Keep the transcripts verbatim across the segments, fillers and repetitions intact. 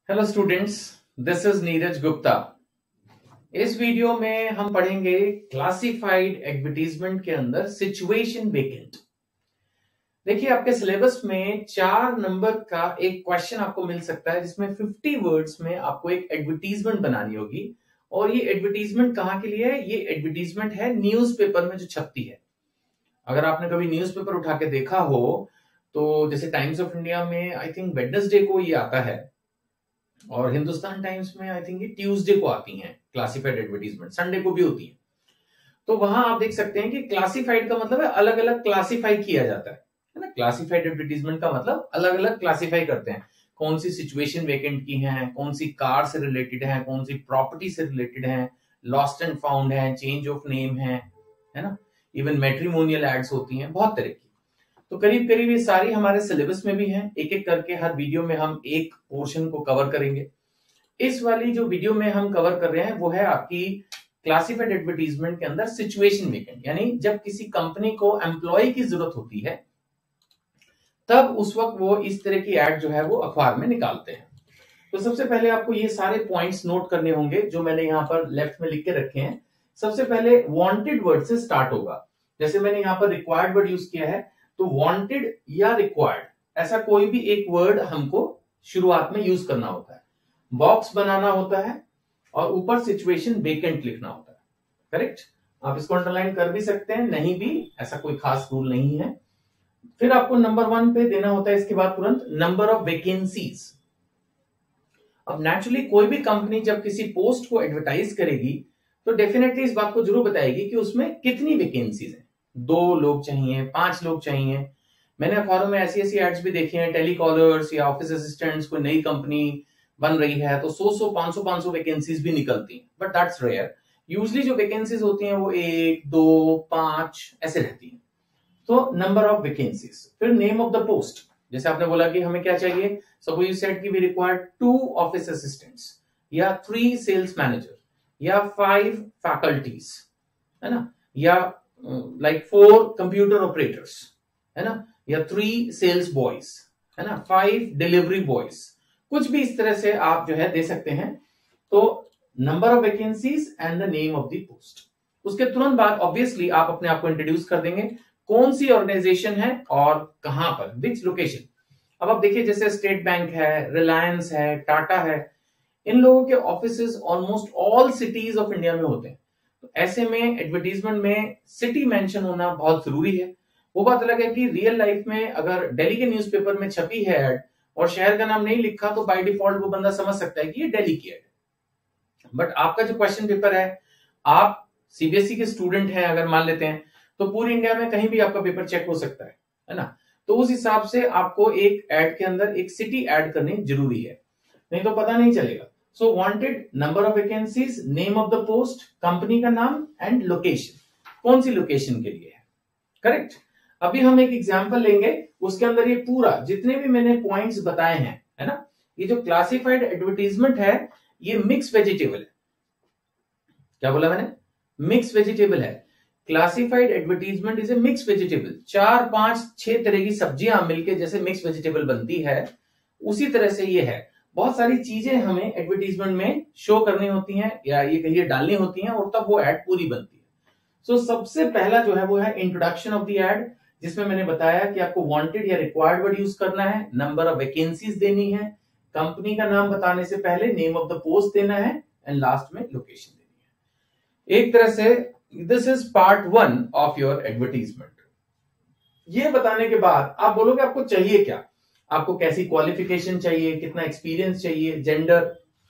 Hello students, this is Neeraj Gupta. इस video में हम पढ़ेंगे क्लासिफाइड एडवर्टीजमेंट के अंदर सिचुएशन वेकेंट। देखिए, आपके सिलेबस में चार नंबर का एक क्वेश्चन आपको मिल सकता है जिसमें पचास वर्ड्स में आपको एक एडवर्टीजमेंट बनानी होगी। और ये एडवर्टीजमेंट कहाँ के लिए है? ये एडवर्टीजमेंट है न्यूज़पेपर में जो छपती है। अगर आपने कभी न्यूज़पेपर उठा के देखा हो तो जैसे टाइम्स ऑफ इंडिया में आई थिंक वेडनेसडे को ये आता है और हिंदुस्तान टाइम्स में आई थिंक ये ट्यूसडे को आती हैं क्लासिफाइड एडवर्टीजमेंट, संडे को भी होती है। तो वहां आप देख सकते हैं कि क्लासिफाइड का मतलब है अलग अलग क्लासिफाई किया जाता है है ना। क्लासिफाइड एडवर्टीजमेंट का मतलब अलग अलग क्लासिफाई करते हैं, कौन सी सिचुएशन वेकेंट की है, कौन सी कार से रिलेटेड है, कौन सी प्रॉपर्टी से रिलेटेड है, लॉस्ट एंड फाउंड है, चेंज ऑफ नेम है है ना। इवन मैट्रिमोनियल एड्स होती हैं, बहुत तरह की। तो करीब करीब ये सारी हमारे सिलेबस में भी हैं। एक एक करके हर वीडियो में हम एक पोर्शन को कवर करेंगे। इस वाली जो वीडियो में हम कवर कर रहे हैं वो है आपकी क्लासिफाइड एडवर्टीजमेंट के अंदर सिचुएशन वेकेंट, यानी जब किसी कंपनी को एम्प्लॉय की जरूरत होती है तब उस वक्त वो इस तरह की एड जो है वो अखबार में निकालते हैं। तो सबसे पहले आपको ये सारे पॉइंट्स नोट करने होंगे जो मैंने यहाँ पर लेफ्ट में लिख के रखे हैं। सबसे पहले वांटेड वर्ड से स्टार्ट होगा। जैसे मैंने यहाँ पर रिक्वायर्ड वर्ड यूज किया है, तो वांटेड या रिक्वायर्ड ऐसा कोई भी एक वर्ड हमको शुरुआत में यूज करना होता है। बॉक्स बनाना होता है और ऊपर सिचुएशन वेकेंट लिखना होता है। करेक्ट? आप इसको अंडरलाइन कर भी सकते हैं, नहीं भी, ऐसा कोई खास रूल नहीं है। फिर आपको नंबर वन पे देना होता है इसके बाद तुरंत नंबर ऑफ वैकेंसीज। अब नेचुरली कोई भी कंपनी जब किसी पोस्ट को एडवर्टाइज करेगी तो डेफिनेटली इस बात को जरूर बताएगी कि उसमें कितनी वैकेंसीज हैं। दो लोग चाहिए, पांच लोग चाहिए। मैंने अखबारों में ऐसी ऐसी एड्स भी देखी हैं, टेलीकॉलर्स या ऑफिस असिस्टेंट्स, कोई नई कंपनी बन रही है तो सौ सौ पांच सौ पांच सौ वैकेंसीज भी निकलती हैं, बट दैट्स रेयर। यूजली जो वैकेंसीज होती हैं वो एक, दो, पांच ऐसे रहती हैं। तो नंबर ऑफ वैकेंसीज। फिर नेम ऑफ द पोस्ट। जैसे आपने बोला कि हमें क्या चाहिए, सपोज यू सेड कि we require two office assistants या थ्री सेल्स मैनेजर या फाइव फैकल्टीज, है ना, या लाइक फोर कंप्यूटर ऑपरेटर्स, है ना, या थ्री सेल्स बॉयज, है ना, फाइव डिलीवरी बॉयज, कुछ भी इस तरह से आप जो है दे सकते हैं। तो number of vacancies and the name of the post. उसके तुरंत बाद ऑब्वियसली आप अपने आप को इंट्रोड्यूस कर देंगे, कौन सी ऑर्गेनाइजेशन है और कहां पर, विच लोकेशन। अब आप देखिए, जैसे स्टेट बैंक है, रिलायंस है, टाटा है, इन लोगों के offices almost all cities of India में होते हैं। तो ऐसे में एडवर्टीजमेंट में सिटी मेंशन होना बहुत जरूरी है। वो बात अलग है कि रियल लाइफ में अगर दिल्ली के न्यूज़पेपर में छपी है एड और शहर का नाम नहीं लिखा तो बाय डिफॉल्ट वो बंदा समझ सकता है कि ये दिल्ली की एड है। बट आपका जो क्वेश्चन पेपर है, आप सीबीएसई के स्टूडेंट हैं अगर मान लेते हैं, तो पूरी इंडिया में कहीं भी आपका पेपर चेक हो सकता है, है ना। तो उस हिसाब से आपको एक एड के अंदर एक सिटी ऐड करनी जरूरी है, नहीं तो पता नहीं चलेगा। So wanted, number of vacancies, name of the post, company का नाम एंड लोकेशन, कौन सी लोकेशन के लिए है। करेक्ट? अभी हम एक एग्जांपल लेंगे, उसके अंदर ये पूरा जितने भी मैंने पॉइंट्स बताए हैं, है ना, ये जो क्लासिफाइड एडवर्टीजमेंट है ये मिक्स वेजिटेबल है। क्या बोला मैंने? मिक्स वेजिटेबल है। Classified advertisement is a mix vegetable. चार पांच छह तरह की सब्जियां मिलके जैसे मिक्स वेजिटेबल बनती है, उसी तरह से ये है। बहुत सारी चीजें हमें एडवर्टीजमेंट में शो करनी होती हैं या ये कहिए डालनी होती हैं, और तब वो एड पूरी बनती है। सो so, सबसे पहला जो है वो है इंट्रोडक्शन ऑफ द एड, जिसमें मैंने बताया कि आपको वांटेड या रिक्वायर्ड वर्ड यूज करना है, नंबर ऑफ वैकेंसीज देनी है, कंपनी का नाम बताने से पहले नेम ऑफ द पोस्ट देना है एंड लास्ट में लोकेशन देनी है। एक तरह से this is part one of your advertisement. ये बताने के बाद आप बोलोगे आपको चाहिए क्या, आपको कैसी क्वालिफिकेशन चाहिए, कितना एक्सपीरियंस चाहिए, जेंडर।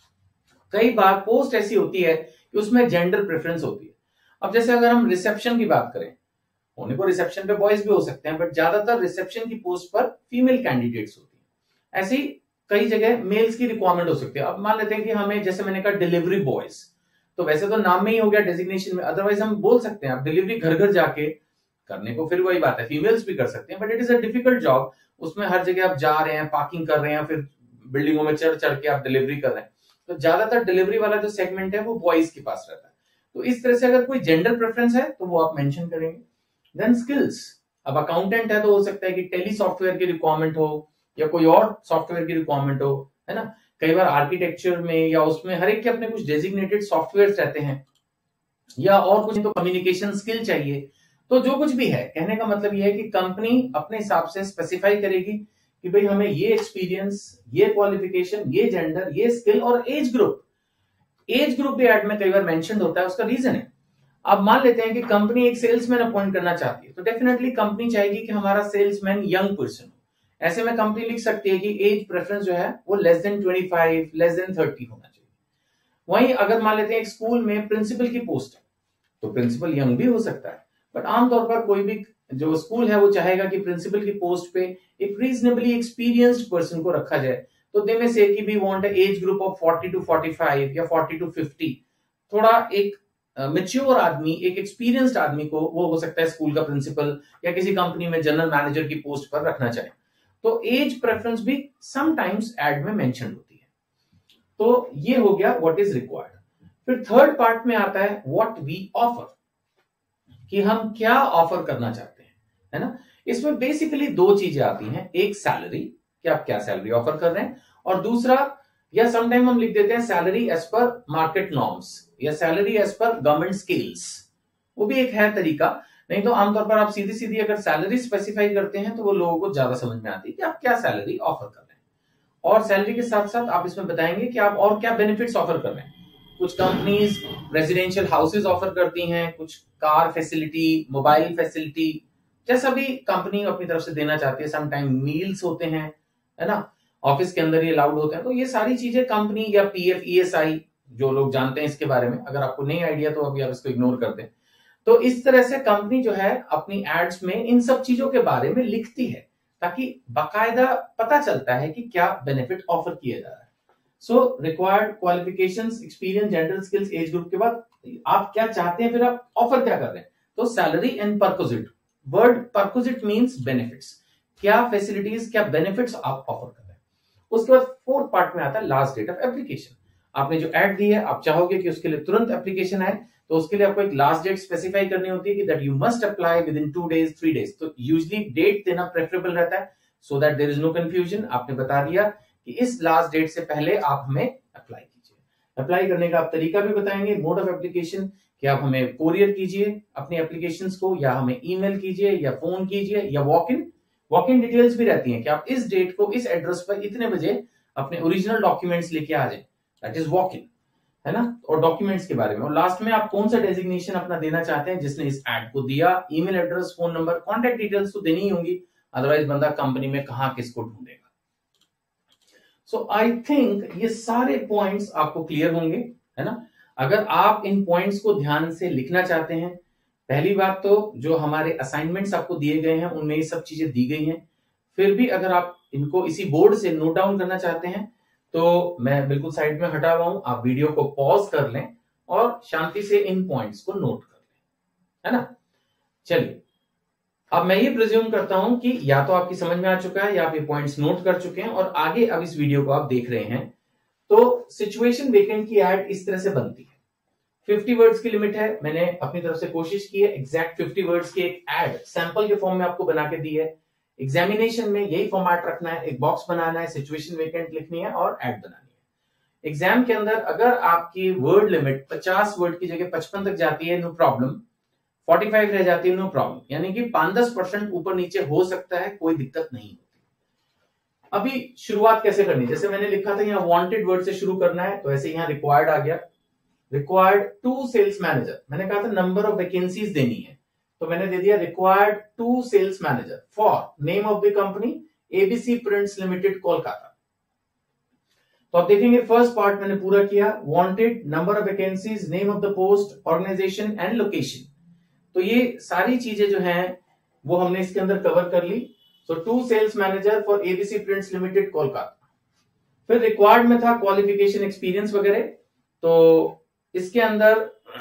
कई बार पोस्ट ऐसी होती है कि उसमें जेंडर प्रेफरेंस होती है। अब जैसे अगर हम रिसेप्शन की बात करें, होने को रिसेप्शन पे बॉयज भी हो सकते हैं, बट ज्यादातर रिसेप्शन की पोस्ट पर फीमेल कैंडिडेट्स होती है। ऐसी कई जगह मेल्स की रिक्वायरमेंट हो सकती है। अब मान लेते हैं कि हमें, जैसे मैंने कहा, डिलीवरी बॉयज, तो वैसे तो नाम में ही हो गया, डेजिग्नेशन में, अदरवाइज हम बोल सकते हैं आप डिलीवरी घर घर जाके करने को, फिर वही बात है, फीमेल्स भी कर सकते हैं, but it is a difficult job. उसमें हर जगह आप जा रहे हैं, पार्किंग कर रहे हैं, फिर बिल्डिंगों में चढ़ चढ़ के आप डिलीवरी कर रहे हैं। तो ज्यादातर डिलीवरी वाला जो सेगमेंट है वो बॉयज के पास रहता है। तो इस तरह से अगर कोई जेंडर प्रेफरेंस है तो वो आप मेंशन करेंगे। Then skills. अब अकाउंटेंट है तो हो सकता है कि टेली सॉफ्टवेयर की रिक्वायरमेंट हो या कोई और सॉफ्टवेयर की रिक्वायरमेंट हो, है ना। कई बार आर्किटेक्चर में या उसमें हर एक के अपने कुछ डेजिग्नेटेड सॉफ्टवेयर रहते हैं, या और कुछ तो कम्युनिकेशन स्किल चाहिए। तो जो कुछ भी है, कहने का मतलब यह है कि कंपनी अपने हिसाब से स्पेसिफाई करेगी कि भाई हमें ये एक्सपीरियंस, ये क्वालिफिकेशन, ये जेंडर, ये स्किल और एज ग्रुप। एज ग्रुप भी एड में कई बार मेंशन होता है, उसका रीजन है। अब मान लेते हैं कि कंपनी एक सेल्समैन अपॉइंट करना चाहती है, तो डेफिनेटली कंपनी चाहेगी कि हमारा सेल्समैन यंग पर्सन हो। ऐसे में कंपनी लिख सकती है कि एज प्रेफरेंस जो है वो less than twenty five, less than thirty होना चाहिए। वहीं अगर मान लेते हैं एक स्कूल में प्रिंसिपल की पोस्ट है, तो प्रिंसिपल यंग भी हो सकता है, बट आमतौर पर कोई भी जो स्कूल है वो चाहेगा कि प्रिंसिपल की पोस्ट पे एक रीजनेबली एक्सपीरियंस्ड पर्सन को रखा जाए। तो दे में से कि we want a age group of forty to forty five या फोर्टी टू फिफ्टी, थोड़ा एक मेच्योर आदमी, एक एक्सपीरियंस्ड आदमी को वो हो सकता है स्कूल का प्रिंसिपल या किसी कंपनी में जनरल मैनेजर की पोस्ट पर रखना चाहे। तो एज प्रेफरेंस भी समटाइम्स एड में मेंशन होती है। तो ये हो गया व्हाट इज रिक्वायर्ड। फिर थर्ड पार्ट में आता है व्हाट वी ऑफर, कि हम क्या ऑफर करना चाहते हैं, है ना। इसमें बेसिकली दो चीजें आती हैं, एक सैलरी, कि आप क्या सैलरी ऑफर कर रहे हैं, और दूसरा, या समटाइम हम लिख देते हैं salary as per market norms या salary as per government scales, वो भी एक है तरीका। नहीं तो आमतौर पर आप सीधी सीधी अगर सैलरी स्पेसिफाई करते हैं तो वो लोगों को ज्यादा समझ में आती है कि आप क्या सैलरी ऑफर कर रहे हैं। और सैलरी के साथ साथ आप इसमें बताएंगे कि आप और क्या बेनिफिट्स ऑफर कर रहे हैं। कुछ कंपनीज रेजिडेंशियल हाउसेज ऑफर करती हैं, कुछ कार फैसिलिटी, मोबाइल फैसिलिटी, जैसा भी कंपनी अपनी तरफ से देना चाहती है। समटाइम मील्स होते हैं, है ना, ऑफिस के अंदर ये अलाउड होते हैं। तो ये सारी चीजें कंपनी, या पीएफ, ईएसआई, जो लोग जानते हैं इसके बारे में, अगर आपको नहीं आइडिया तो अभी आप इसको इग्नोर कर दें। तो इस तरह से कंपनी जो है अपनी एड्स में इन सब चीजों के बारे में लिखती है, ताकि बाकायदा पता चलता है कि क्या बेनिफिट ऑफर किया जा रहा है। So required, qualifications, experience, gender, skills, age group के बाद आप क्या चाहते हैं, फिर आप ऑफर क्या कर रहे हैं। तो salary and perquisite, word perquisite means benefits, क्या फैसिलिटीज, क्या बेनिफिट्स आप ऑफर कर रहे हैं। उसके बाद फोर्थ पार्ट में आता है लास्ट डेट ऑफ एप्लीकेशन। आपने जो एड दी है, आप चाहोगे कि उसके लिए तुरंत एप्लीकेशन आए, तो उसके लिए आपको एक लास्ट डेट स्पेसिफाई करनी होती है कि that you must apply within two days, three days. तो यूजली डेट देना प्रेफरेबल रहता है, so that there is no confusion. आपने बता दिया कि इस लास्ट डेट से पहले आप हमें अप्लाई कीजिए। अप्लाई करने का आप तरीका भी बताएंगे, मोड ऑफ एप्लीकेशन, कि आप हमें कोरियर कीजिए अपनी एप्लीकेशंस को, या हमें ईमेल कीजिए, या फोन कीजिए, या walk in. Walk in details भी रहती हैं कि आप इस डेट को इस एड्रेस पर इतने बजे अपने ओरिजिनल डॉक्यूमेंट्स लेके आ जाए, दैट इज वॉक इन, है ना। और डॉक्यूमेंट्स के बारे में, और लास्ट में आप कौन सा डेजिग्नेशन अपना देना चाहते हैं जिसने इस एड को दिया, email address, phone number, contact details तो देनी ही होंगी, अदरवाइज बंदा कंपनी में कहां किसको ढूंढेगा। सो आई थिंक ये सारे पॉइंट्स आपको क्लियर होंगे, है ना। अगर आप इन पॉइंट्स को ध्यान से लिखना चाहते हैं, पहली बात तो जो हमारे असाइनमेंट्स आपको दिए गए हैं उनमें ये सब चीजें दी गई हैं। फिर भी अगर आप इनको इसी बोर्ड से नोट डाउन करना चाहते हैं तो मैं बिल्कुल साइड में हटा हुआ हूं, आप वीडियो को पॉज कर लें और शांति से इन पॉइंट्स को नोट कर लें, है ना। चलिए, अब मैं ये प्रिज्यूम करता हूं कि या तो आपकी समझ में आ चुका है या आप ये पॉइंट्स नोट कर चुके हैं और आगे अब इस वीडियो को आप देख रहे हैं। तो सिचुएशन वेकेंट की एड इस तरह से बनती है। फिफ्टी वर्ड्स की लिमिट है, मैंने अपनी तरफ से कोशिश की है एग्जैक्ट फिफ्टी वर्ड्स की एक एड सैंपल के फॉर्म में आपको बना के दी है। एग्जामिनेशन में यही फॉर्मेट रखना है, एक बॉक्स बनाना है, सिचुएशन वेकेंट लिखनी है और एड बनानी है। एग्जाम के अंदर अगर आपकी वर्ड लिमिट पचास वर्ड की जगह पचपन तक जाती है, नो प्रॉब्लम, पैंतालीस रह जाती है, नो प्रॉब्लम, यानी कि पांच दस परसेंट ऊपर नीचे हो सकता है, कोई दिक्कत नहीं होती। अभी शुरुआत कैसे करनी, जैसे मैंने लिखा था यहाँ वांटेड वर्ड से शुरू करना है, तो ऐसे यहाँ रिक्वायर्ड आ गया। रिक्वायर्ड टू सेल्स मैनेजर, मैंने कहा था नंबर ऑफ वैकेंसीज देनी है, तो मैंने दे दिया required two sales manager for name of the company ABC prints limited Kolkata. तो आप देखेंगे फर्स्ट पार्ट मैंने पूरा किया, wanted, number of vacancies, name of the post, organisation and location. तो ये सारी चीजें जो हैं वो हमने इसके अंदर कवर कर ली। So two sales manager for ABC prints limited Kolkata. फिर रिक्वायर्ड में था क्वालिफिकेशन, एक्सपीरियंस वगैरह, तो इसके अंदर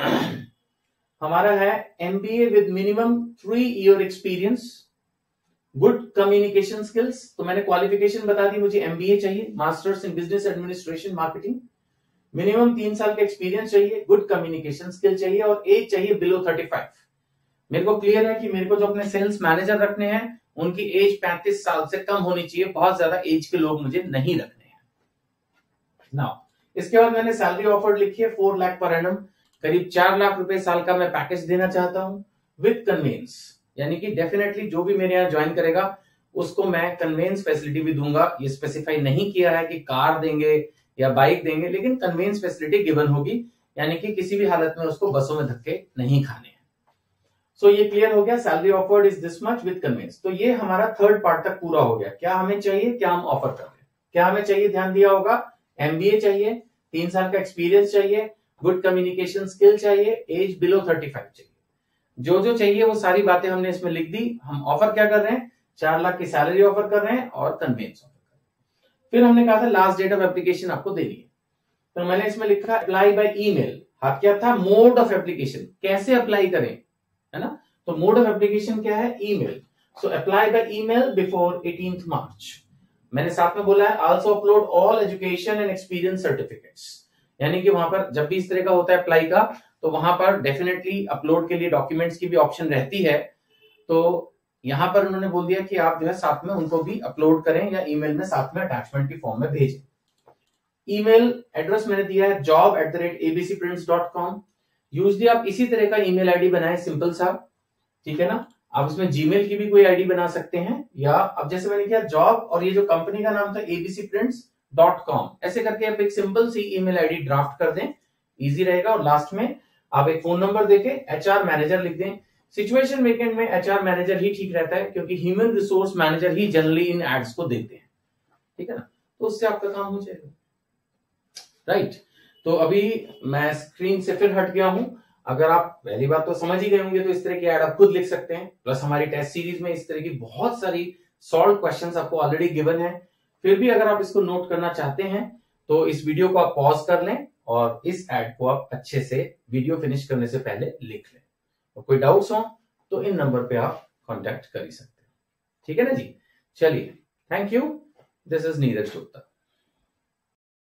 हमारा है MBA with minimum three year experience, good communication skills. तो मैंने क्वालिफिकेशन बता दी, मुझे एमबीए चाहिए, masters in business administration marketing. Minimum तीन साल का एक्सपीरियंस चाहिए, गुड कम्युनिकेशन स्किल चाहिए और एज चाहिए बिलो थर्टी फाइव। मेरे को क्लियर है कि मेरे को जो अपने सेल्स मैनेजर रखने हैं उनकी एज पैंतीस साल से कम होनी चाहिए, बहुत ज्यादा एज के लोग मुझे नहीं रखने हैं। नाउ इसके बाद मैंने सैलरी ऑफर लिखी है फोर लाख पर एनम, करीब चार लाख रुपए साल का मैं पैकेज देना चाहता हूं विद कन्वेंस, यानी कि डेफिनेटली जो भी मेरे यहाँ ज्वाइन करेगा उसको मैं कन्वेंस फैसिलिटी भी दूंगा। ये स्पेसिफाई नहीं किया है कि कार देंगे या बाइक देंगे, लेकिन कन्वेंस फैसिलिटी गिवन होगी, यानी कि किसी भी हालत में उसको बसों में धक्के नहीं खाने हैं। सो so, ये क्लियर हो गया, salary offered is this much with conveyance. तो ये हमारा थर्ड पार्ट तक पूरा हो गया। क्या हमें चाहिए, क्या हम ऑफर कर रहे हैं, क्या हमें चाहिए, ध्यान दिया होगा, एमबीए चाहिए, तीन साल का एक्सपीरियंस चाहिए, गुड कम्युनिकेशन स्किल चाहिए, एज बिलो थर्टी फाइव चाहिए। जो जो चाहिए वो सारी बातें हमने इसमें लिख दी। हम ऑफर क्या कर रहे हैं, चार लाख की सैलरी ऑफर कर रहे हैं और कन्वेंस ऑफर कर रहे हैं। फिर हमने कहा था लास्ट डेट ऑफ एप्लीकेशन आपको देनी है, तो मैंने इसमें लिखा अप्लाई बाय ईमेल। हाथ क्या था, मोड ऑफ एप्लीकेशन, कैसे अप्लाई करें, है ना। तो मोड ऑफ एप्लीकेशन क्या है, email. So apply by email before eighteenth March. मैंने साथ में बोला है also upload all education and experience certificates, यानी कि वहां पर जब भी इस तरह का होता है अप्लाई का, तो वहां पर डेफिनेटली अपलोड के लिए डॉक्यूमेंट्स की भी ऑप्शन रहती है। तो यहां पर उन्होंने बोल दिया कि आप जो है साथ में उनको भी अपलोड करें या ईमेल में साथ में अटैचमेंट की फॉर्म में भेजें। ईमेल एड्रेस मैंने दिया है job at the rate ABC prints dot com. Usually आप इसी तरह का ईमेल आईडी बनाएं, सिंपल सा, ठीक है ना। आप इसमें जीमेल की भी कोई आईडी बना सकते हैं, या अब जैसे मैंने किया जॉब और ये जो कंपनी का नाम था एबीसी प्रिंट्स डॉट कॉम, ऐसे करके आप एक सिंपल सी ईमेल आईडी ड्राफ्ट कर दें, इजी रहेगा। और लास्ट में आप एक फोन नंबर देके एचआर मैनेजर लिख दें। सिचुएशन वेकेंट में एचआर मैनेजर ही ठीक रहता है, क्योंकि ह्यूमन रिसोर्स मैनेजर ही जनरली इन एड्स को देखते हैं, ठीक है ना। तो उससे आपका काम हो जाएगा, राइट। तो अभी मैं स्क्रीन से फिर हट गया हूं। अगर आप पहली बात तो समझ ही गए होंगे, तो इस तरह की ऐड आप खुद लिख सकते हैं। प्लस हमारी टेस्ट सीरीज में इस तरह की बहुत सारी सॉल्व क्वेश्चंस आपको ऑलरेडी गिवन है। फिर भी अगर आप इसको नोट करना चाहते हैं तो इस वीडियो को आप पॉज कर लें और इस ऐड को आप अच्छे से वीडियो फिनिश करने से पहले लिख लें। और कोई डाउट्स हो तो इन नंबर पे आप कांटेक्ट कर ही सकते हैं, ठीक है ना जी। चलिए, thank you, this is Neeraj Gupta.